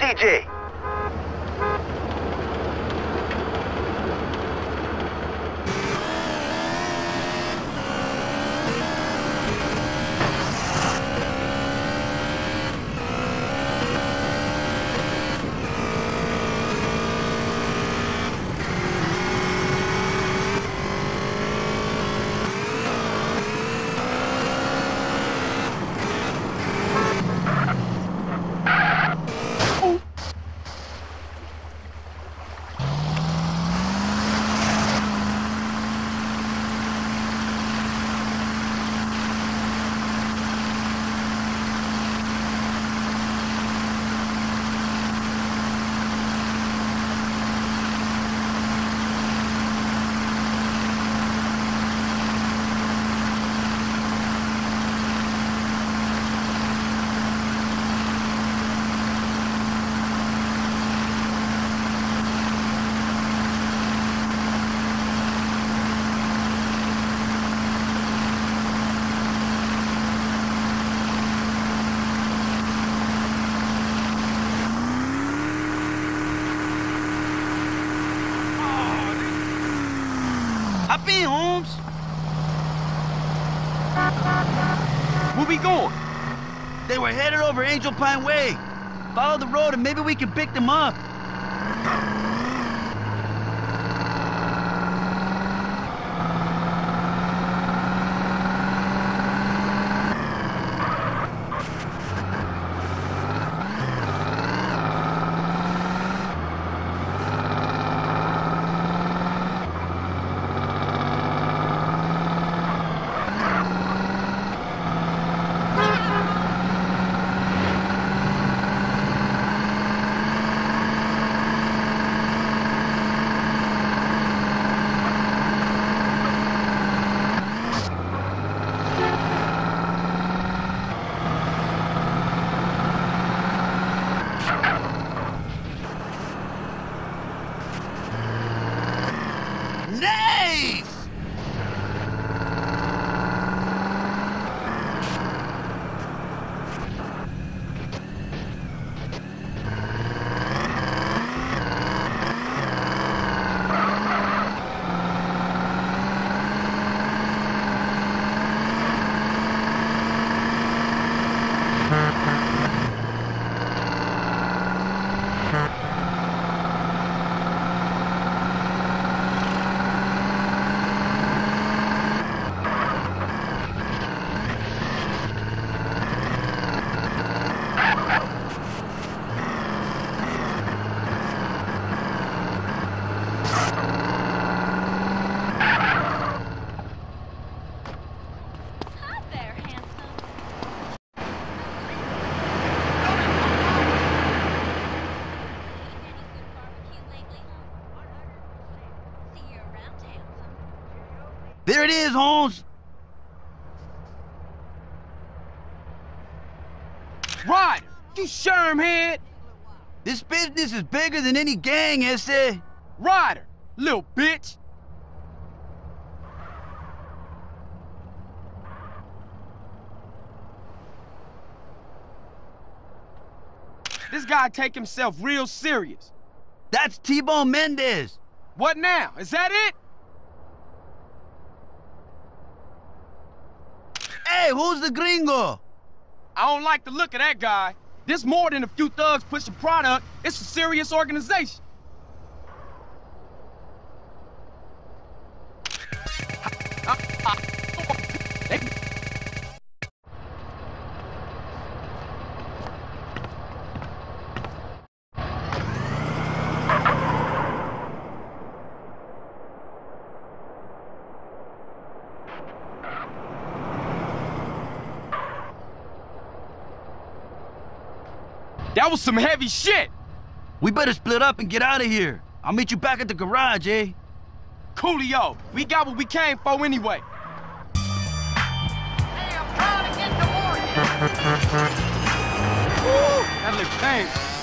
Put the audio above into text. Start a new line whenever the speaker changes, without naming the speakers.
CJ.
Hop in, Holmes.
Where we going?
They were headed over Angel Pine Way. Follow the road and maybe we can pick them up. Nice! There it is, Holmes.
Ryder, you shermhead.
This business is bigger than any gang, Esse.
Ryder, little bitch. This guy take himself real serious.
That's T-Bone Mendez.
What now? Is that it?
Hey, who's the gringo?
I don't like the look of that guy. This more than a few thugs pushing product. It's a serious organization. That was some heavy shit.
We better split up and get out of here. I'll meet you back at the garage, eh?
Coolio, we got what we came for anyway.
Hey, I'm trying to get to Morgan.
Woo, that looked painful.